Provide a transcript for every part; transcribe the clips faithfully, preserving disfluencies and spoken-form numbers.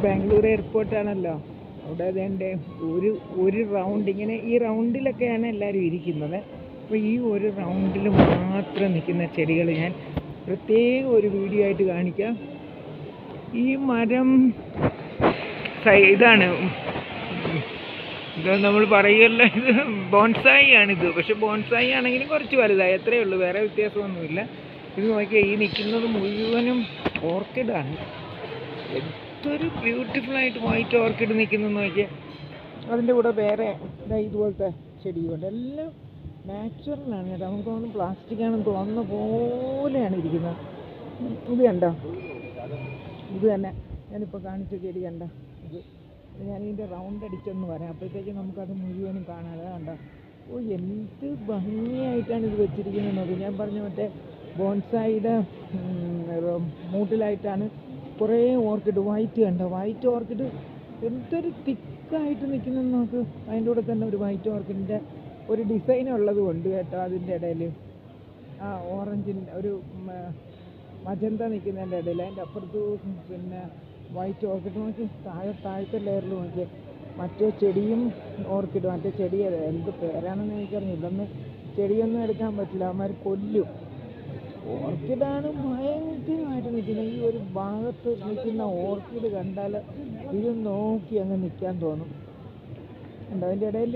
ബാംഗ്ലൂർ എയർപോർട്ടാണല്ലോ. അവിടെ അതേണ്ട ഒരു ഒരു റൗണ്ട് ഇങ്ങനെ ഈ റൗണ്ടിലൊക്കെയാണ് എല്ലാവരും ഇരിക്കുന്നത്. അപ്പോൾ ഈ ഒരു റൗണ്ടിൽ മാത്രം നിൽക്കുന്ന ചെടികൾ ഞാൻ പ്രത്യേകം ഒരു വീഡിയോ ആയിട്ട് കാണിക്കാം. ഈ മരം ഇതാണ്, ഇത് നമ്മൾ പറയുമല്ലോ, ഇത് ബോൺസായി ആണിത്. പക്ഷെ ബോൺസായി ആണെങ്കിലും കുറച്ച് വലുതായി, അത്രയേ ഉള്ളൂ, വേറെ വ്യത്യാസമൊന്നുമില്ല. ഇത് നോക്കിയാൽ ഈ നിൽക്കുന്നത് മുഴുവനും ഓർക്കിഡാണ്. എന്തൊരു ബ്യൂട്ടിഫുള്ളായിട്ട് വൈറ്റ് ഓർക്കിഡ് നിൽക്കുന്നത് നോക്കിയാൽ. അതിൻ്റെ കൂടെ വേറെ ഇതുപോലത്തെ ചെടിയുണ്ട്. എല്ലാം നാച്ചുറലാണ് കേട്ടോ. നമുക്ക് തോന്നുന്നു പ്ലാസ്റ്റിക് ആണെന്ന് തോന്നുന്ന പോലെയാണ് ഇരിക്കുന്നത്. ഇത് കണ്ടോ, ഇത് തന്നെ ഞാനിപ്പോൾ കാണിച്ച ചെടി കണ്ടോ. ഇത് ഞാനിതിൻ്റെ റൗണ്ട് അടിച്ചൊന്ന് വരാം, അപ്പോഴത്തേക്ക് നമുക്കത് മുഴുവനും കാണാതെ കണ്ടോ. ഓ, എന്ത് ഭംഗിയായിട്ടാണ് ഇത് വെച്ചിരിക്കുന്നത് നോക്കി. ഞാൻ പറഞ്ഞ മറ്റേ ബോൺസായിയുടെ മൂട്ടിലായിട്ടാണ് കുറേ ഓർക്കിഡ്. വൈറ്റ് കണ്ടോ, വൈറ്റ് ഓർക്കിഡ് എന്തൊരു തിക്കായിട്ട് നിൽക്കുന്നെന്ന് നോക്ക്. അതിൻ്റെ കൂടെ തന്നെ ഒരു വൈറ്റ് ഓർക്കിഡിൻ്റെ ഒരു ഡിസൈൻ ഉള്ളത് കൊണ്ട് കേട്ടോ. അതിൻ്റെ ഇടയിൽ ആ ഓറഞ്ചിൻ്റെ ഒരു മജന്ത നിൽക്കുന്നതിൻ്റെ ഇടയിൽ അതിൻ്റെ അപ്പുറത്ത് പിന്നെ വൈറ്റ് ഓർക്കിഡ് നോക്കി. താഴെ താഴത്തെ ലെയറിൽ നോക്കി മറ്റേ ചെടിയും ഓർക്കിഡ്. മറ്റേ ചെടി എന്ത് പേരാണെന്ന് എനിക്കറിഞ്ഞില്ല. ഒന്ന് ചെടിയൊന്നും എടുക്കാൻ പറ്റില്ല, അവന്മാർ കൊല്ലും. ഓർക്കിഡാണ് ഭയങ്കരമായിട്ട് നിൽക്കുന്നത്. ഈ ഒരു ഭാഗത്ത് നിൽക്കുന്ന ഓർക്കിഡ് കണ്ടാൽ ഇത് നോക്കി അങ്ങ് നിൽക്കാൻ തോന്നും. ഉണ്ട് അതിൻ്റെ ഇടയിൽ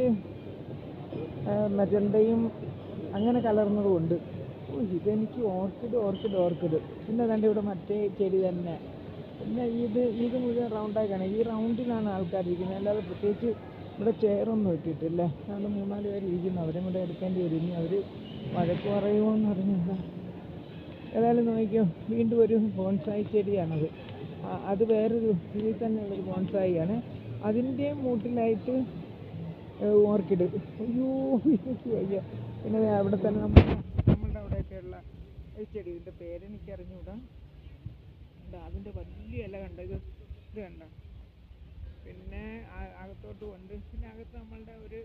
മജന്തയും അങ്ങനെ കലർന്നതുകൊണ്ട്. ഓ, ഇതെനിക്ക് ഓർക്കിഡ് ഓർക്കിഡ് ഓർക്കിഡ്. പിന്നെ അതിൻ്റെ ഇവിടെ മറ്റേ ചെടി തന്നെ. പിന്നെ ഇത് ഇത് മുഴുവൻ റൗണ്ടായി കാണാം. ഈ റൗണ്ടിലാണ് ആൾക്കാരിരിക്കുന്നത്, അല്ലാതെ പ്രത്യേകിച്ച് ഇവിടെ ചെയറൊന്നും ഇട്ടിട്ടില്ല. അതുകൊണ്ട് മൂന്നാല് പേര് ഇരിക്കുന്നു, അവരും കൂടെ എടുക്കേണ്ടി വരും. ഇനി അവർ വഴക്ക് പറയുമോ എന്ന് അറിഞ്ഞില്ല. ഏതായാലും നോക്കിയോ, വീണ്ടും ഒരു ബോൺസായി ചെടിയാണത്. അത് വേറൊരു ഇതിൽ തന്നെയുള്ളൊരു ബോൺസായിയാണ്. അതിൻ്റെ മൂട്ടിലായിട്ട് ഓർക്കിഡ്. അയ്യോ, എനിക്ക് വയ്യ. പിന്നെ അവിടെ തന്നെ നമ്മൾ നമ്മളുടെ അവിടെയൊക്കെയുള്ള ഈ ചെടി, ഇതിൻ്റെ പേരെനിക്ക് അറിഞ്ഞുകൂടാ. അതിൻ്റെ വലിയ ഇല കണ്ട, ഇത് ഇത് കണ്ട. പിന്നെ അകത്തോട്ട് കൊണ്ട് പിന്നെ അകത്ത് നമ്മളുടെ ഒരു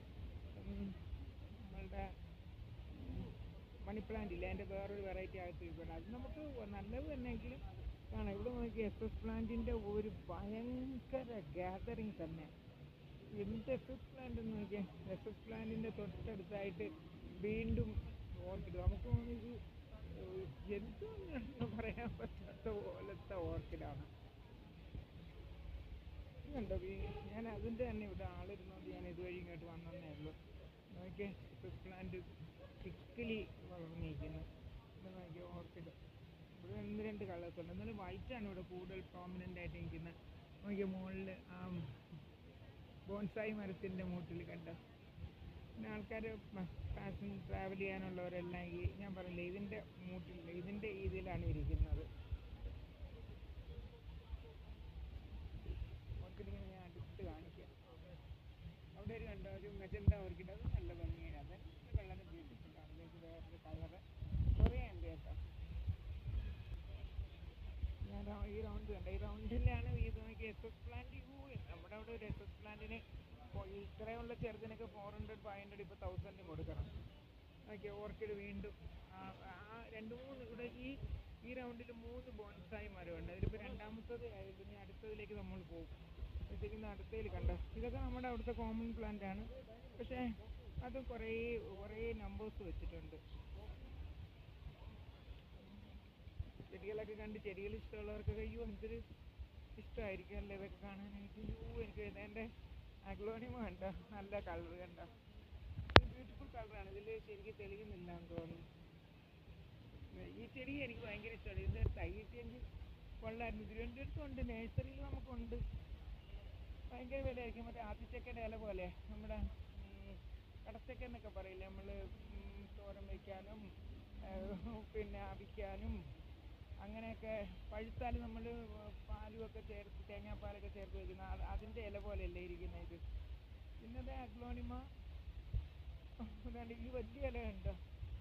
നമ്മളുടെ മണി പ്ലാന്റ് ഇല്ല, അതിൻ്റെ വേറൊരു വെറൈറ്റി അകത്ത് ഇരിക്കണം. അത് നമുക്ക് നല്ലത് തന്നെയെങ്കിലും കാണാം. ഇവിടെ നോക്കി എസ് എസ് പ്ലാന്റിൻ്റെ ഒരു ഭയങ്കര ഗ്യാതറിങ് തന്നെ. എന്ത് എസ് എസ് പ്ലാന്റ് എന്ന് നോക്കിയാൽ, എസ് എസ് പ്ലാന്റിൻ്റെ തൊട്ടടുത്തായിട്ട് വീണ്ടും ഓർക്കിഡ്. നമുക്ക് തോന്നുന്നത് എന്തെന്ന് പറയാൻ പറ്റാത്ത പോലത്തെ ഓർക്കിഡാണ്. കണ്ടോ, ഞാൻ അതിൻ്റെ തന്നെ ഇവിടെ ആളിരുന്നത് ഞാൻ ഇതുവഴി ഇങ്ങോട്ട് വന്നതേ ഉള്ളൂ. നോക്കിയേ, എസ് എസ് പ്ലാന്റ് തിക്കലി വളർന്നിരിക്കുന്നു. ഇവിടെ നോക്കിയാൽ ഓർക്കിഡ്. ഇവിടെ ഒന്ന് രണ്ട് കളേഴ്സ് ഉണ്ട്, എന്നാലും വൈറ്റാണ് ഇവിടെ കൂടുതൽ പ്രോമിനൻ്റ് ആയിട്ട് നിൽക്കുന്നത്. നോക്കിയാൽ മുകളിൽ ആ ബോൺസായി മരത്തിൻ്റെ മൂട്ടിൽ കണ്ടോ. പിന്നെ ആൾക്കാർ ഫാഷൻ ട്രാവൽ ചെയ്യാനുള്ളവരെല്ലാം ഈ ഞാൻ പറഞ്ഞില്ലേ ഇതിൻ്റെ മൂട്ടിൽ ഇതിൻ്റെ ഇതിലാണ് ഇരിക്കുന്നത്. ഓർക്കിഡിങ്ങനെ ഞാൻ അടുത്ത് കാണിക്കാം. അവിടെ ഒരു കണ്ടോ, ഒരു മെജന്ത ഓർക്കിഡ്. അത് നല്ല ഭംഗിയാണ്. അതെല്ലാം വളരെ ബ്യൂട്ടിഫുള്ളാണ്. ഇതിലേക്ക് വേറൊരു കളറ് കുറേ ഉണ്ട് കേട്ടോ. ഞാൻ ഈ റൗണ്ട് കണ്ട, ഈ റൗണ്ടിലാണ് ഇത് നോക്കി എസ് എസ് പ്ലാന്റ്. നമ്മുടെ അവിടെ ഒരു എസ് എസ് പ്ലാന്റിന് ഇത്രയുള്ള ചെറുതിനൊക്കെ ഫോർ ഹൺഡ്രഡ് ഫൈവ് ഹൺഡ്രഡ് ഇപ്പോൾ തൗസൻഡ് കൊടുക്കണം. ഓക്കെ, ഓർക്കിഡ് വീണ്ടും ആ രണ്ട് മൂന്ന് ഇവിടെ ഈ ഈ റൗണ്ടിൽ മൂന്ന് ബോൺസായി മരമുണ്ട്. അതിലിപ്പോൾ രണ്ടാമത്തത് ആയിരുന്നു. ഇനി അടുത്തതിലേക്ക് നമ്മൾ പോകും. അപ്പോഴത്തേക്കും അടുത്തതിൽ കണ്ടോ, ഇതൊക്കെ നമ്മുടെ അവിടുത്തെ കോമൺ പ്ലാന്റ് ആണ്. പക്ഷേ അത് കുറേ കുറേ നമ്പേഴ്സ് വെച്ചിട്ടുണ്ട്. ചെടികളൊക്കെ കണ്ട് ചെടികൾ ഇഷ്ടമുള്ളവർക്കൊക്കെ അയ്യോ എന്തൊരു ഇഷ്ടമായിരിക്കും അല്ലേ ഇതൊക്കെ കാണാനായിട്ട്. അയ്യോ, എനിക്ക് എൻ്റെ അഗ്ലോണിമ കണ്ടോ, നല്ല കളർ കണ്ടോ, ബ്യൂട്ടിഫുൾ കളറാണ്. ഇതിൽ ശരിക്കും തെളിയുന്നില്ല എന്ന് തോന്നുന്നു. ഈ ചെടി എനിക്ക് ഭയങ്കര ഇഷ്ടമാണ്. ഇതിൻ്റെ തൈ കിട്ടിയെങ്കിൽ കൊള്ളായിരുന്നു. തിരുവനന്തപുരത്തും ഉണ്ട്, നേഴ്സറിയിൽ നമുക്കുണ്ട്. ഭയങ്കര വിലയായിരിക്കും. മറ്റേ ആത്തിച്ചക്കയുടെ ഇല പോലെ, നമ്മുടെ കടച്ചക്ക എന്നൊക്കെ പറയില്ലേ നമ്മൾ, തോരൻ വയ്ക്കാനും പിന്നെ അവിക്കാനും അങ്ങനെയൊക്കെ. പഴുത്താൽ നമ്മൾ പാലുമൊക്കെ ചേർത്ത് തേങ്ങാപ്പാലൊക്കെ ചേർത്ത് വയ്ക്കുന്ന അതിൻ്റെ ഇല പോലെയല്ലേ ഇരിക്കുന്നത് ഇത്. പിന്നെ അഗ്ലോണിമ ഈ വലിയ ഇല ഉണ്ടോ,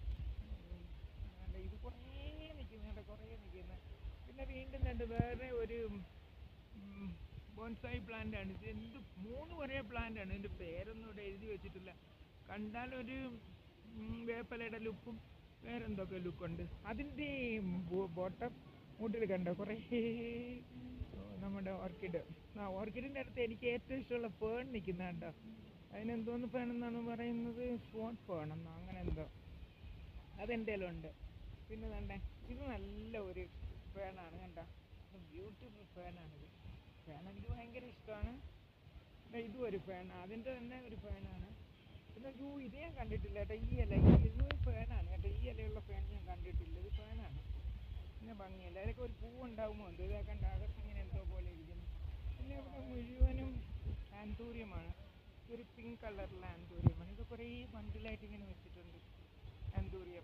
ഇത് കുറേ നിൽക്കുന്നുണ്ട്, കുറേ നിൽക്കുന്നത്. പിന്നെ വീണ്ടും കണ്ട് വേറെ ഒരു ബോൺസായി പ്ലാന്റ് ആണ്. ഇത് എന്ത് മൂന്ന് ഒരേ പ്ലാന്റ് ആണ്. ഇതിൻ്റെ പേരൊന്നും ഇവിടെ എഴുതി വെച്ചിട്ടില്ല. കണ്ടാൽ ഒരു വേപ്പലയുടെ ലുക്കും വേറെ എന്തൊക്കെ ലുക്കുണ്ട്. അതിൻ്റെ ബോട്ടം മൂട്ടിൽ കണ്ടോ കുറേ നമ്മുടെ ഓർക്കിഡ്. ആ ഓർക്കിഡിൻ്റെ അടുത്ത് എനിക്ക് ഏറ്റവും ഇഷ്ടമുള്ള ഫേൺ നിൽക്കുന്ന കേട്ടോ. അതിനെന്തോന്ന് ഫേൺ എന്നാണ് പറയുന്നത്, സ്പോട്ട് ഫേൺ എന്നോ അങ്ങനെ എന്തോ, അതെൻ്റെ ഉണ്ട്. പിന്നെ വേണ്ടേ ഇത് നല്ല ഒരു ഫേണാണ് കണ്ടോ, ബ്യൂട്ടിഫുൾ ഫേണാണിത്. ഫേൺ എനിക്ക് ഭയങ്കര ഇഷ്ടമാണ്. ഇതും ഒരു ഫേൺ, അതിൻ്റെ തന്നെ ഒരു ഫേണാണ്. പിന്നെ യൂ ഇത് ഞാൻ കണ്ടിട്ടില്ല കേട്ടോ, ഈ ഇല ഇത് ഫേണാണ് കേട്ടോ, ഈ ഇലയുള്ള ഫേൺ ഞാൻ കണ്ടിട്ടില്ല, ഇത് ഫേണാണ്. പിന്നെ ഭംഗിയല്ല, അതിലൊക്കെ ഒരു പൂ ഉണ്ടാകുമോ എന്തോ, ഇതൊക്കെ അകത്ത് ഇങ്ങനെ എന്തോ പോലെ ഇരിക്കുന്നു. പിന്നെ ഇവിടെ മുഴുവനും ആന്തൂര്യമാണ്, ഒരു പിങ്ക് കളറിലെ ആന്തൂര്യമാണ്. ഇത് കുറേ ബണ്ടിലായിട്ട് ഇങ്ങനെ വെച്ചിട്ടുണ്ട് ആന്തൂര്യം.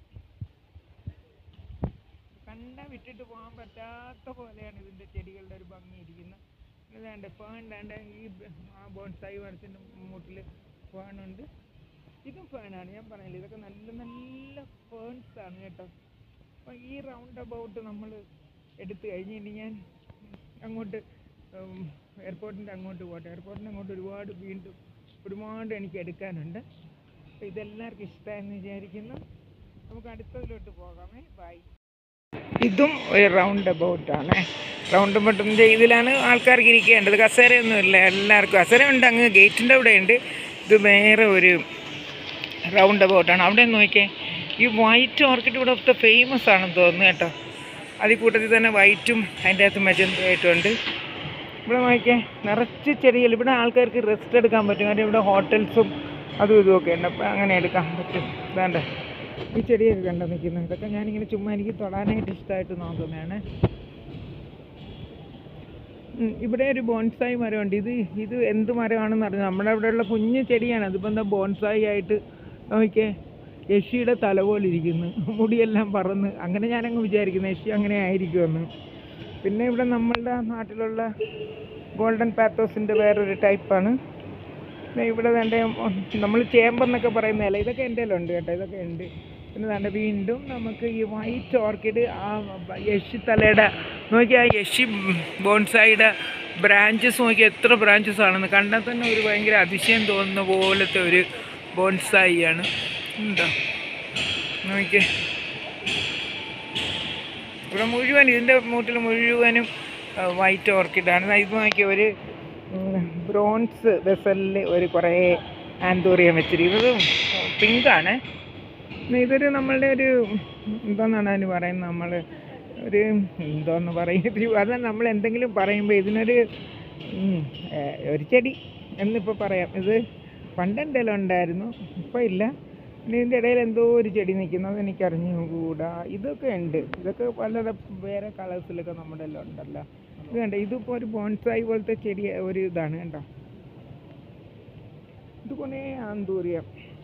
കണ്ടാൽ വിട്ടിട്ട് പോകാൻ പറ്റാത്ത പോലെയാണ് ഇതിൻ്റെ ചെടികളുടെ ഒരു ഭംഗി ഇരിക്കുന്നത്. ഇതാണ്ട് ഫേൺ വേണ്ട, ഈ ആ ബോൺസായി മരത്തിൻ്റെ മൂട്ടിൽ ഫേണുണ്ട്. ഇതും ഫേണാണ്, ഞാൻ പറഞ്ഞില്ല ഇതൊക്കെ നല്ല നല്ല ഫേൺസാണ് കേട്ടോ. അപ്പം ഈ റൗണ്ട് അബൌട്ട് നമ്മൾ എടുത്തു കഴിഞ്ഞിട്ട് ഞാൻ അങ്ങോട്ട് എയർപോർട്ടിൻ്റെ അങ്ങോട്ട് പോട്ടെ. എയർപോർട്ടിൻ്റെ അങ്ങോട്ട് ഒരുപാട് വീണ്ടും ഒരുപാട് എനിക്ക് എടുക്കാനുണ്ട്. അപ്പോൾ ഇതെല്ലാവർക്കും ഇഷ്ടമായെന്ന് വിചാരിക്കുന്നു. നമുക്ക് അടുത്തതിലോട്ട് പോകാമേ. ബൈ. ഇതും ഒരു റൗണ്ട് അബൌട്ടാണ്. റൗണ്ട് അബൌട്ട് ഇതിലാണ് ആൾക്കാർക്ക് ഇരിക്കേണ്ടത്. കസേരയൊന്നുമില്ല, എല്ലാവർക്കും കസേര ഉണ്ട്, അങ്ങ് ഗേറ്റിൻ്റെ അവിടെ ഉണ്ട്. ഇത് വേറെ ഒരു റൗണ്ട് അബൌട്ടാണ്. അവിടെ നോക്കിയേ, ഈ വൈറ്റ് ഓർക്കിഡ് ഇവിടെ ഒത്ത ഫേമസ് ആണെന്ന് തോന്നുന്നു കേട്ടോ. അതിൽ കൂട്ടത്തിൽ തന്നെ വൈറ്റും അതിൻ്റെ അകത്ത് മെജന്തയായിട്ടുണ്ട്. ഇവിടെ നോക്കിയേ നിറച്ച് ചെടികൾ. ഇവിടെ ആൾക്കാർക്ക് റെസ്റ്റ് എടുക്കാൻ പറ്റും, കാരണം ഇവിടെ ഹോട്ടൽസും അതും ഇതുമൊക്കെ ഉണ്ട്, അപ്പം അങ്ങനെ എടുക്കാൻ പറ്റും. വേണ്ട ഈ ചെടിയൊക്കെ കണ്ടോ നിൽക്കുന്നത്, ഇതൊക്കെ ഞാനിങ്ങനെ ചുമ്മാ എനിക്ക് തൊടാനായിട്ട് ഇഷ്ടമായിട്ട് നോക്കുന്നതാണ്. ഇവിടെ ഒരു ബോൺസായി മരമുണ്ട്. ഇത് ഇത് എന്ത് മരമാണെന്ന് അറിഞ്ഞു, നമ്മുടെ അവിടെയുള്ള കുഞ്ഞു ചെടിയാണ്. അതിപ്പോൾ എന്താ ബോൺസായി ആയിട്ട് നോക്കിയേ, യഷിയുടെ തല പോലെ ഇരിക്കുന്നു, മുടിയെല്ലാം പറന്ന്. അങ്ങനെ ഞാനങ്ങ് വിചാരിക്കുന്നു യഷി അങ്ങനെ ആയിരിക്കുമെന്ന്. പിന്നെ ഇവിടെ നമ്മളുടെ നാട്ടിലുള്ള ഗോൾഡൻ പാത്തോസിൻ്റെ വേറൊരു ടൈപ്പാണ്. ഇവിടെ വേണ്ട നമ്മൾ ചേമ്പെന്നൊക്കെ പറയുന്നതല്ല, ഇതൊക്കെ എൻ്റെ ഉണ്ട് കേട്ടോ, ഇതൊക്കെ ഉണ്ട്. പിന്നെ വേണ്ട വീണ്ടും നമുക്ക് ഈ വൈറ്റ് ഓർക്കിഡ്, ആ യഷി തലയുടെ നോക്കി, ആ യഷി ബോൺസായിയുടെ ബ്രാഞ്ചസ് നോക്കി, എത്ര ബ്രാഞ്ചസ് ആണെന്ന് കണ്ടാൽ തന്നെ ഒരു ഭയങ്കര അതിശയം തോന്നുന്ന പോലത്തെ ഒരു ബോൺസായിയാണ്. എന്താ നോക്കിയേ, ഇവിടെ മുഴുവൻ ഇതിൻ്റെ മൂട്ടിൽ മുഴുവനും വൈറ്റ് ഓർക്കിഡാണ്. ഇത് നോക്കിയ ഒരു ബ്രോൺസ് വെസലിൽ ഒരു കുറേ ആന്തൂറിയം വെച്ചിരിക്കുന്നത് പിങ്കാണ്. ഇതൊരു നമ്മളുടെ ഒരു എന്തോന്നാണ് അതിന് പറയുന്നത്, നമ്മൾ ഒരു എന്തോന്ന് പറയുന്നത്, അത് നമ്മൾ എന്തെങ്കിലും പറയുമ്പോൾ ഇതിനൊരു ഒരു ചെടി എന്നിപ്പോൾ പറയാം. ഇത് പണ്ടെന്തെങ്കിലും ഉണ്ടായിരുന്നു, ഇപ്പം ഇല്ല. പിന്നെ ഇതിൻ്റെ ഇടയിൽ എന്തോ ഒരു ചെടി നിൽക്കുന്നത് എനിക്കറിഞ്ഞുകൂടാ. ഇതൊക്കെ ഉണ്ട്, ഇതൊക്കെ വളരെ വേറെ കളേഴ്സിലൊക്കെ നമ്മുടെ എല്ലാം ഉണ്ടല്ലോ. ഇത് കണ്ടോ, ഇതിപ്പോൾ ഒരു ബോൺസായി പോലത്തെ ചെടി ഒരു ഇതാണ് കേട്ടോ. ഇത് കൊണ്ടേ ആന്തൂറിയം.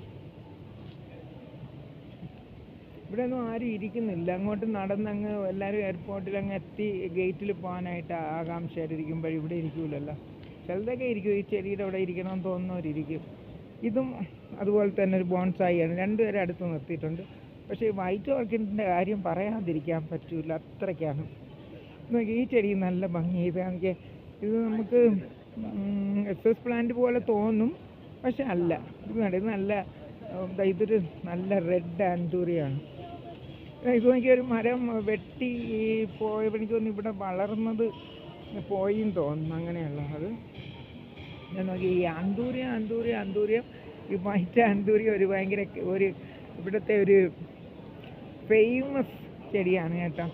ഇവിടെ ഒന്നും ആരും ഇരിക്കുന്നില്ല, അങ്ങോട്ട് നടന്നങ്ങ് എല്ലാവരും എയർപോർട്ടിൽ അങ്ങ് എത്തി ഗേറ്റിൽ പോകാനായിട്ട് ആകാംക്ഷയായിട്ടിരിക്കുമ്പോൾ ഇവിടെ ഇരിക്കൂലല്ലോ. ചിലതൊക്കെ ഇരിക്കും, ഈ ചെടിയുടെ അവിടെ ഇരിക്കണമെന്ന് തോന്നുന്നവരിയ്ക്കും. ഇതും അതുപോലെ തന്നെ ഒരു ബോൺസായിയാണ്, രണ്ടുപേരെ അടുത്ത് നിർത്തിയിട്ടുണ്ട്. പക്ഷേ ഈ വൈറ്റ് ഓർക്കിഡിൻ്റെ കാര്യം പറയാതിരിക്കാൻ പറ്റില്ല, അത്രയ്ക്കാണ്. നോക്കി ഈ ചെടി നല്ല ഭംഗി. ഇതാണെങ്കിൽ ഇത് നമുക്ക് എസ് എസ് പ്ലാന്റ് പോലെ തോന്നും, പക്ഷെ അല്ല. ഇത് വേണ്ട, ഇത് നല്ല ഇതൊരു നല്ല റെഡ് ആന്തൂറിയാണ്. ഇത് നോക്കി ഒരു മരം വെട്ടി പോയപ്പോൾ എനിക്ക് തോന്നുന്നു ഇവിടെ വളർന്നത് പോയിന്ന് തോന്നുന്നു, അങ്ങനെയുള്ള അത് ഞാൻ നോക്കി. ഈ ആന്തൂര്യം ആന്തൂര്യം ആന്തൂര്യം ഈ വൈറ്റ് ആന്തൂര്യം ഒരു ഭയങ്കര ഒരു ഇവിടുത്തെ ഒരു ഫേമസ് ചെടിയാണ് കേട്ടോ.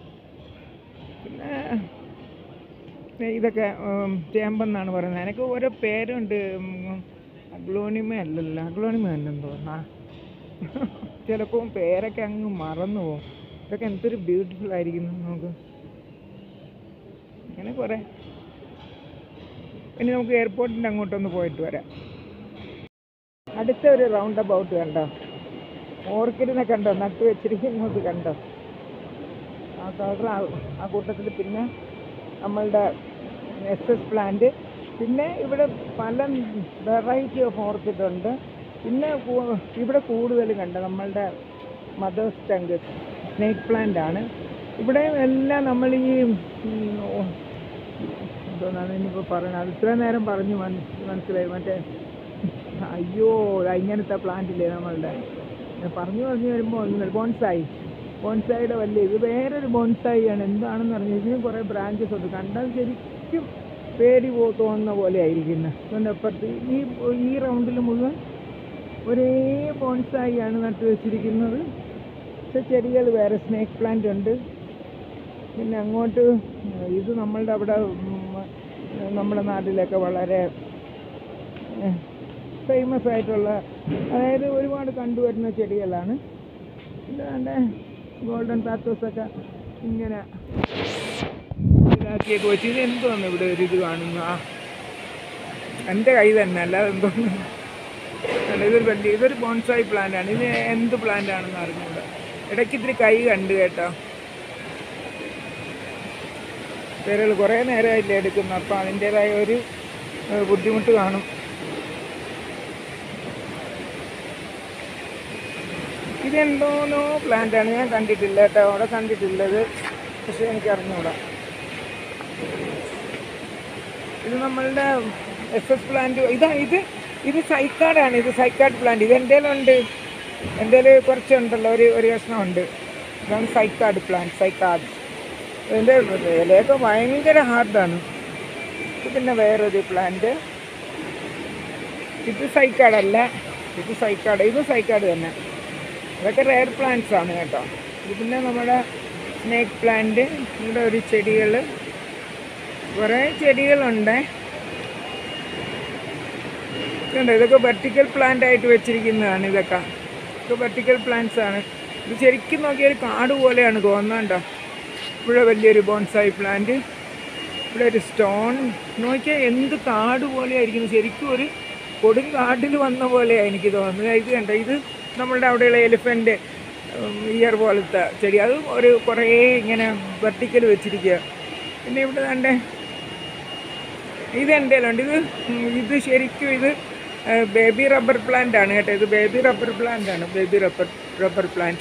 പിന്നെ ഇതൊക്കെ ചേമ്പെന്നാണ് പറയുന്നത്, എനിക്ക് ഓരോ പേരുണ്ട്. അഗ്ലോണിമ അല്ലല്ലോ, അഗ്ലോണിമ അല്ലെന്ന് തോന്നാ, ചിലപ്പോൾ പേരൊക്കെ അങ്ങ് മറന്നു പോകും. ഇതൊക്കെ എന്തൊരു ബ്യൂട്ടിഫുൾ ആയിരിക്കുന്നു നമുക്ക്. അങ്ങനെ കുറേ. ഇനി നമുക്ക് എയർപോർട്ടിൻ്റെ അങ്ങോട്ടൊന്ന് പോയിട്ട് വരാം. അടുത്ത ഒരു റൗണ്ട് അബൌട്ട് കണ്ടോ, ഓർക്കിഡിനെ കണ്ടോ, നട്ടു വെച്ചിരിക്കുന്നത് കണ്ടോ, ആ കളർ ആ കൂട്ടത്തിൽ. പിന്നെ നമ്മളുടെ എസ് എസ് പ്ലാന്റ്. പിന്നെ ഇവിടെ പല വെറൈറ്റി ഓഫ് ഓർക്കിഡ് ഉണ്ട്. പിന്നെ ഇവിടെ കൂടുതൽ കണ്ടോ നമ്മളുടെ മദേഴ്സ് ടങ്ക് സ്നേക്ക് പ്ലാന്റ് ആണ്. ഇവിടെ എല്ലാം നമ്മൾ ഈ എന്തോന്നാണ് ഇനിയിപ്പോൾ പറയുന്നത്, അത് ഇത്ര നേരം പറഞ്ഞു മനസ്സിലായി. മറ്റേ അയ്യോ ഇങ്ങനത്തെ പ്ലാന്റില്ലേ നമ്മളുടെ പറഞ്ഞു പറഞ്ഞു വരുമ്പോൾ ഒന്നും ബോൺസായി, ബോൺസായിയുടെ വലിയ ഇത് വേറൊരു ബോൺസായിയാണ്. എന്താണെന്ന് പറഞ്ഞു, ഇതിന് കുറേ ബ്രാഞ്ചസ് ഉണ്ട്. കണ്ടാൽ ശരിക്കും പേടി പോ തോന്നുന്ന പോലെ ആയിരിക്കുന്നത്. അതുകൊണ്ട് അപ്പുറത്ത് ഈ ഈ റൗണ്ടിൽ മുഴുവൻ ഒരേ ബോൺസായിയാണ് നട്ടു വെച്ചിരിക്കുന്നത്. പക്ഷെ ചെടികൾ വേറെ, സ്നേക്ക് പ്ലാന്റ് ഉണ്ട്. പിന്നെ അങ്ങോട്ട് ഇത് നമ്മളുടെ അവിടെ നമ്മുടെ നാട്ടിലൊക്കെ വളരെ ഫേമസ് ആയിട്ടുള്ള, അതായത് ഒരുപാട് കണ്ടുവരുന്ന ചെടികളാണ്. ഇതാണ്ട് ഗോൾഡൻ പാത്തോസൊക്കെ ഇങ്ങനെ ഇതാക്കിയൊക്കെ വെച്ച്. ഇത് എന്തോന്ന് ഇവിടെ ഒരു ഇത് കാണുന്നു? ആ എൻ്റെ കൈ തന്നെ, അല്ലാതെ എന്തോന്ന്. ഇതൊരു വലിയ ഇതൊരു ബോൺസായി പ്ലാന്റാണ്. ഇത് എന്ത് പ്ലാന്റ് ആണെന്ന് അറിഞ്ഞൂടാ. ഇടയ്ക്ക് ഇത്തിരി കൈ കണ്ട് കേട്ടോ. പേരുകൾ കുറേ നേരമായില്ലേ എടുക്കുന്നു, അപ്പം അതിൻ്റേതായ ഒരു ബുദ്ധിമുട്ട് കാണും. ഇതെന്തോന്നോ പ്ലാന്റാണ്, ഞാൻ കണ്ടിട്ടില്ല കേട്ടോ, അവിടെ കണ്ടിട്ടില്ലത്. പക്ഷെ എനിക്ക് അറിഞ്ഞൂടാ. ഇത് നമ്മളുടെ എസ് എസ് പ്ലാന്റ്. ഇതാ ഇത് ഇത് സൈക്കാഡാണ്. ഇത് സൈക്കാഡ് പ്ലാന്റ്. ഇത് എൻ്റെ ഉണ്ട്, എൻ്റെ കുറച്ചുണ്ടല്ലോ, ഒരു ഒരു കഷ്ണമുണ്ട്. ഇതാണ് സൈക്കാഡ് പ്ലാന്റ്. സൈക്കാഡ് ഇതിൻ്റെ ഇലയൊക്കെ ഭയങ്കര ഹാർഡാണ്. ഇത് പിന്നെ വേറൊരു പ്ലാന്റ്. ഇത് സൈക്കാഡല്ല, ഇത് സൈക്കാഡ്. ഇത് സൈക്കാഡ് തന്നെ. ഇതൊക്കെ റെയർ പ്ലാന്റ്സ് ആണ് കേട്ടോ. ഇത് പിന്നെ നമ്മുടെ സ്നേക്ക് പ്ലാന്റ്. ഇവിടെ ഒരു ചെടികൾ, കുറേ ചെടികളുണ്ട്. ഇതുണ്ട്, ഇതൊക്കെ വെർട്ടിക്കൽ പ്ലാന്റ് ആയിട്ട് വെച്ചിരിക്കുന്നതാണ്. ഇതൊക്കെ ഇതൊക്കെ വെർട്ടിക്കൽ പ്ലാന്റ്സ് ആണ്. ഇത് ശരിക്കും നോക്കിയാൽ ഒരു കാട് പോലെയാണ് തോന്നുന്നുണ്ടോ. ഇവിടെ വലിയൊരു ബോൺസായി പ്ലാന്റ്, ഇവിടെ ഒരു സ്റ്റോൺ. നോക്കിയാൽ എന്ത് കാട് പോലെയായിരിക്കുന്നു, ശരിക്കും ഒരു കൊടും കാട്ടിൽ വന്ന പോലെയാണ് എനിക്ക് തോന്നുന്നത്. ഇത് കണ്ടോ, ഇത് നമ്മളുടെ അവിടെയുള്ള എലിഫൻ്റ് ഇയർ പോലത്തെ ചെടി. അത് ഒരു കുറേ ഇങ്ങനെ വെർട്ടിക്കൽ വെച്ചിരിക്കുക. പിന്നെ ഇവിടെ കണ്ടേ, ഇത് എൻ്റെ ഉണ്ട്. ഇത് ഇത് ശരിക്കും ഇത് ബേബി റബ്ബർ പ്ലാന്റ് ആണ് കേട്ടോ. ഇത് ബേബി റബ്ബർ പ്ലാന്റ് ആണ്, ബേബി റബ്ബർ റബ്ബർ പ്ലാന്റ്.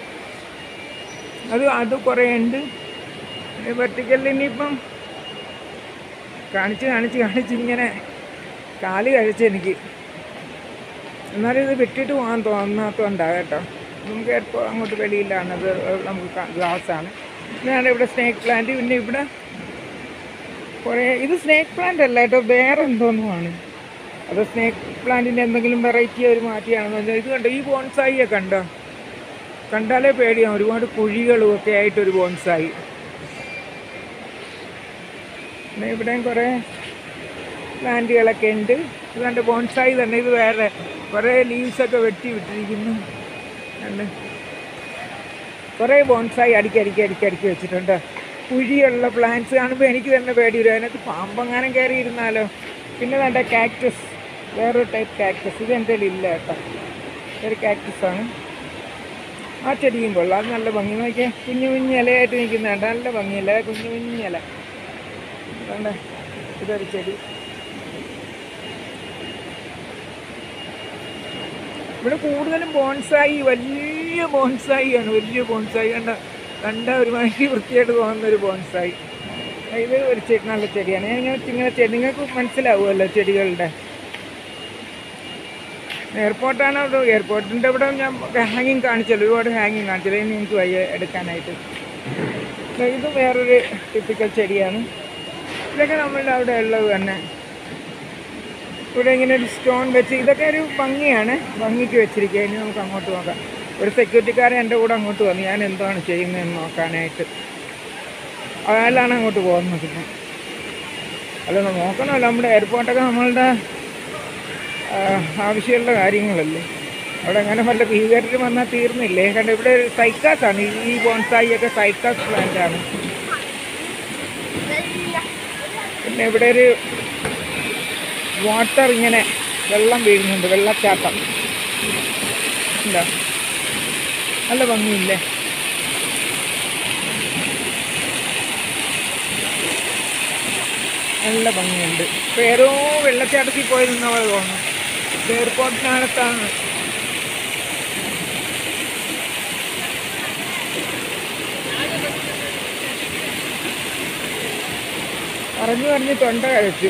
അത് അത് കുറേ ഉണ്ട് വെർട്ടിക്കലിൽ. ഇനിയിപ്പം കാണിച്ച് കാണിച്ച് കാണിച്ച് ഇങ്ങനെ കാല് കഴിച്ച് എനിക്ക്. എന്നാലും ഇത് വിട്ടിട്ട് പോകാൻ തോന്നാത്തതുകൊണ്ടാണ് കേട്ടോ. നമുക്ക് എപ്പോൾ അങ്ങോട്ട് വെളിയിലാണത്, നമുക്ക് ഗ്ലാസ്സാണ്. ഇതാണ് ഇവിടെ സ്നേക്ക് പ്ലാന്റ്. പിന്നെ ഇവിടെ കുറേ, ഇത് സ്നേക്ക് പ്ലാന്റ് അല്ല കേട്ടോ, വേറെ എന്തോന്നുമാണ്. അത് സ്നേക്ക് പ്ലാന്റിൻ്റെ എന്തെങ്കിലും വെറൈറ്റി ഒരു മാറ്റിയാണെന്ന് വെച്ചാൽ. ഇത് കണ്ടോ, ഈ ബോൺസായിയെ കണ്ടോ, കണ്ടാലേ പേടിയാണ്. ഒരുപാട് കുഴികളും ഒക്കെ ആയിട്ടൊരു ബോൺസായി. പിന്നെ ഇവിടെയും കുറേ പ്ലാന്റുകളൊക്കെ ഉണ്ട്. ഇത് കണ്ട് ബോൺസായി തന്നെ. ഇത് വേറെ കുറേ ലീവ്സൊക്കെ വെട്ടി വിട്ടിരിക്കുന്നു. കണ്ട് കുറേ ബോൺസായി അടിക്കി അടിക്കി അടിക്കി അടിക്കി വെച്ചിട്ടുണ്ട്. കുഴിയുള്ള പ്ലാന്റ്സ് കാണുമ്പോൾ എനിക്ക് തന്നെ പേടി വരും, അതിനകത്ത് പാമ്പെങ്ങാനും കയറി ഇരുന്നാലോ. പിന്നെ വേണ്ട കാക്ടസ്, വേറൊരു ടൈപ്പ് കാക്ടസ്. ഇത് എൻ്റെ ഇല്ല കേട്ടോ, ഒരു കാക്ടസാണ്. ആ ചെടിയും കൊള്ളാം, അത് നല്ല ഭംഗി. നോക്കിയാൽ കുഞ്ഞു കുഞ്ഞ് ഇലയായിട്ട് നിൽക്കുന്നുണ്ട്, നല്ല ഭംഗിയില്ല, കുഞ്ഞു കുഞ്ഞില. വേണ്ട ഇതൊരു ചെടി. ഇവിടെ കൂടുതലും ബോൺസായി, വലിയ ബോൺസായിയാണ്, വലിയ ബോൺസായി. കണ്ട കണ്ട ഒരുമാതിരി വൃത്തിയായിട്ട് തോന്നുന്നൊരു ബോൺസായി. ഇത് ഒരു ചെടി, നല്ല ചെടിയാണ്. ഞാൻ ഇങ്ങനെ ഇങ്ങനെ ചെടി നിങ്ങൾക്ക് മനസ്സിലാവുമല്ലോ ചെടികളുടെ. എയർപോർട്ടാണ് അവിടെ, എയർപോർട്ടിൻ്റെ ഇവിടെ ഞാൻ ഹാങ്ങിങ് കാണിച്ചല്ലോ, ഒരുപാട് ഹാങ്ങിങ് കാണിച്ചല്ലോ. ഇനി എനിക്ക് വയ്യ എടുക്കാനായിട്ട്. ഇത് വേറൊരു ടിപ്പിക്കൽ ചെടിയാണ്. ഇതൊക്കെ നമ്മളുടെ അവിടെ ഉള്ളത് തന്നെ. ഇവിടെ ഇങ്ങനെ ഒരു സ്റ്റോൺ വെച്ച്, ഇതൊക്കെ ഒരു ഭംഗിയാണ്, ഭംഗിക്ക് വെച്ചിരിക്കുക. ഇനി നമുക്ക് അങ്ങോട്ട് നോക്കാം. ഒരു സെക്യൂരിറ്റിക്കാരൻ എൻ്റെ കൂടെ അങ്ങോട്ട് വന്നു, ഞാൻ എന്താണ് ചെയ്യുന്നതെന്ന് നോക്കാനായിട്ട്. അയാളാണ് അങ്ങോട്ട് പോകുന്നത്. പിന്നെ അല്ല നോക്കണമല്ലോ, നമ്മുടെ എയർപോർട്ടൊക്കെ നമ്മളുടെ ആവശ്യമുള്ള കാര്യങ്ങളല്ലേ. അവിടെ അങ്ങനെ വല്ല ഭീകരർ വന്നാൽ തീർന്നില്ലേ. കണ്ട ഇവിടെ സൈക്കാസാണ്, ഈ ബോൺസായിയൊക്കെ സൈക്കാസ് പ്ലാന്റാണ്. പിന്നെ ഇവിടെ ഒരു വാട്ടർ, ഇങ്ങനെ വെള്ളം വീഴുന്നുണ്ട്, വെള്ളച്ചാട്ടം. എന്താ നല്ല ഭംഗിയില്ലേ. നല്ല ഭംഗിയുണ്ട്. ഇപ്പോൾ ഏതോ വെള്ളച്ചാട്ടത്തിൽ പോയി നിന്നവർ തോന്നുന്നു. എയർപോർട്ടിനകത്താണ്. പറഞ്ഞു പറഞ്ഞ് തൊണ്ട കഴിച്ചു.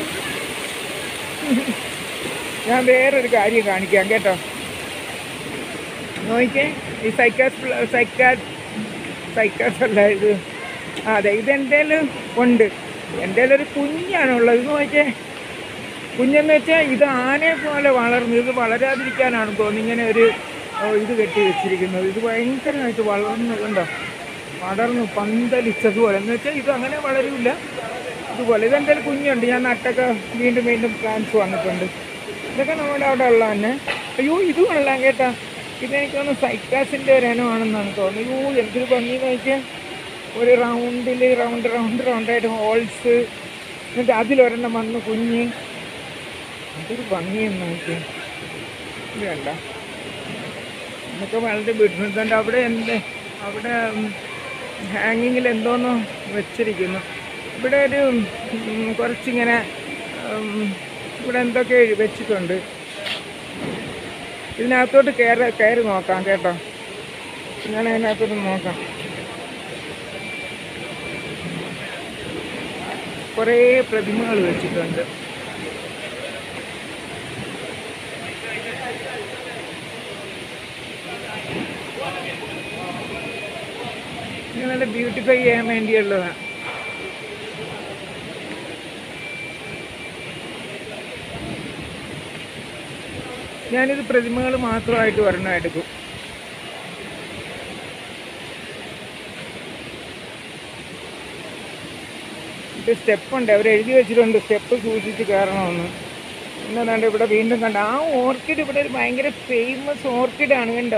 ഞാൻ വേറൊരു കാര്യം കാണിക്കാം കേട്ടോ. നോക്കിക്കേ, ഈ സൈക്കാസ് സൈക്കാ സൈക്കാസ് അല്ല ഇത്. അതെ, ഇതെന്തേലും ഉണ്ട്. എൻ്റെ ഒരു കുഞ്ഞാണുള്ളത്. ഇത് നോക്കിയേ, കുഞ്ഞെന്ന് വെച്ചാൽ ഇത് ആനയെ പോലെ വളർന്നു. ഇത് വളരാതിരിക്കാനാണ് തോന്നുന്നു ഇങ്ങനെ ഒരു ഇത് കെട്ടി വെച്ചിരിക്കുന്നത്. ഇത് ഭയങ്കരമായിട്ട് വളർന്നുണ്ടോ, വളർന്നു പന്തലിച്ചതുപോലെ. എന്ന് വെച്ചാൽ ഇത് അങ്ങനെ വളരില്ല, ഇതുപോലെ. ഇതെൻ്റെ ഒരു കുഞ്ഞുണ്ട്, ഞാൻ നട്ടൊക്കെ വീണ്ടും വീണ്ടും പ്ലാന്റ്സ് വന്നിട്ടുണ്ട്. ഇതൊക്കെ നമ്മുടെ അവിടെ ഉള്ള തന്നെ. അയ്യോ ഇത് കൊള്ളാം കേട്ടാ, ഇതെനിക്ക് തോന്നുന്നു സൈക്കാസിൻ്റെ ഒരു ഇനമാണെന്നാണ് തോന്നുന്നത്. അയ്യോ എന്തൊരു ഭംഗി നോക്കിയാൽ, ഒരു റൗണ്ടിൽ റൗണ്ട് റൗണ്ട് റൗണ്ടായിട്ട് ഹോൾസ്, എന്നിട്ട് അതിലൊരെണ്ണം വന്ന് കുഞ്ഞ്. അതൊരു ഭംഗിയെന്ന് നോക്കി. ഇത് കണ്ട, എന്നൊക്കെ വളരെ ബ്യൂട്ടിഫുൾ. അവിടെ എന്ത്, അവിടെ ഹാങ്ങിങ്ങിൽ എന്തോന്നോ വെച്ചിരിക്കുന്നു. ഇവിടെ ഒരു കുറച്ചിങ്ങനെ ഇവിടെ എന്തൊക്കെ വെച്ചിട്ടുണ്ട്. ഇതിനകത്തോട്ട് കയറി കയറി നോക്കാം കേട്ടോ, ഞാൻ അതിനകത്തോട്ട് നോക്കാം. കുറേ പ്രതിമകൾ വെച്ചിട്ടുണ്ട്. നല്ല ബ്യൂട്ടിഫൈ ചെയ്യാൻ വേണ്ടിയുള്ളതാണ്. ഞാനിത് പ്രതിമകൾ മാത്രമായിട്ട് ഒരെണ്ണം എടുക്കും. ഇത് സ്റ്റെപ്പുണ്ട്, അവർ എഴുതി വെച്ചിട്ടുണ്ട് സ്റ്റെപ്പ് സൂക്ഷിച്ച് കയറണമെന്ന്. എന്നതാണ്ട് ഇവിടെ വീണ്ടും കണ്ട ആ ഓർക്കിഡ്. ഇവിടെ ഒരു ഭയങ്കര ഫേമസ് ഓർക്കിഡാണ് കണ്ടോ.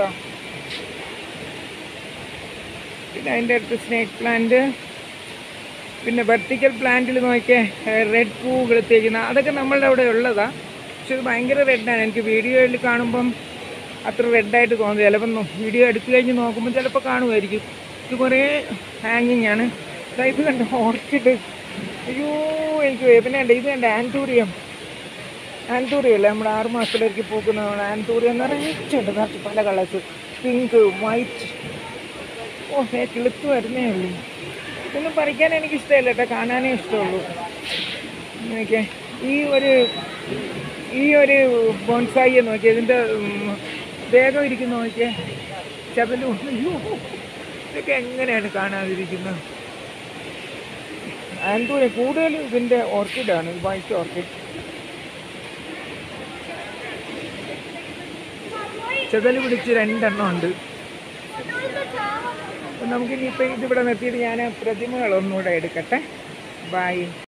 പിന്നെ അതിൻ്റെ അടുത്ത് സ്നേക്ക് പ്ലാന്റ്, പിന്നെ വെർട്ടിക്കൽ പ്ലാന്റിൽ നോക്കിയേ റെഡ് പൂ കിളത്തേക്കുന്ന, അതൊക്കെ നമ്മളുടെ അവിടെ ഉള്ളതാണ്. പക്ഷെ ഇത് ഭയങ്കര റെഡാണ്. എനിക്ക് വീഡിയോയിൽ കാണുമ്പം അത്ര റെഡായിട്ട് തോന്നുന്നു. ചിലപ്പം വീഡിയോ എടുത്തു കഴിഞ്ഞ് നോക്കുമ്പോൾ ചിലപ്പോൾ കാണുമായിരിക്കും. ഇത് കുറേ ഹാങ്ങിങ് ആണ്. ഇത് കണ്ട ഓർക്കിഡ്. അയ്യോ എനിക്ക് പിന്നെ ഉണ്ട്. ഇത് കണ്ട ആൻറ്റൂറിയം. ആൻറ്റൂറിയം അല്ലേ നമ്മുടെ ആറ് മാസത്തിലേക്ക് പൂക്കുന്ന ആൻറ്റൂറിയം എന്ന് നിറച്ചുണ്ട്. നിറച്ച് പല കളേഴ്സ്, പിങ്ക്, വൈറ്റ്. ഓ ഏ കിളുത്ത് വരുന്നേ ഉള്ളൂ. ഇതൊന്നും പറിക്കാൻ എനിക്കിഷ്ടമല്ല കേട്ടോ, കാണാനേ ഇഷ്ടമുള്ളൂ. ഓക്കെ, ഈ ഒരു ഈ ഒരു ബോൺസായി നോക്കിയേ, ഇതിൻ്റെ വേഗം ഇരിക്കുന്ന നോക്കിയേ, ചതലും. അയ്യോ ഇതൊക്കെ എങ്ങനെയാണ് കാണാതിരിക്കുന്നത്. ആൻറ്റൂറിയം കൂടുതലും ഇതിൻ്റെ ഓർക്കിഡാണ്, വൈറ്റ് ഓർക്കിഡ്. ചെതൽ പിടിച്ച് രണ്ടെണ്ണം ഉണ്ട്. നമുക്കിനിയിപ്പോൾ ഇതിവിടെ നിർത്തിയിട്ട് ഞാൻ പ്രതിമകളൊന്നുകൂടെ എടുക്കട്ടെ. ബൈ.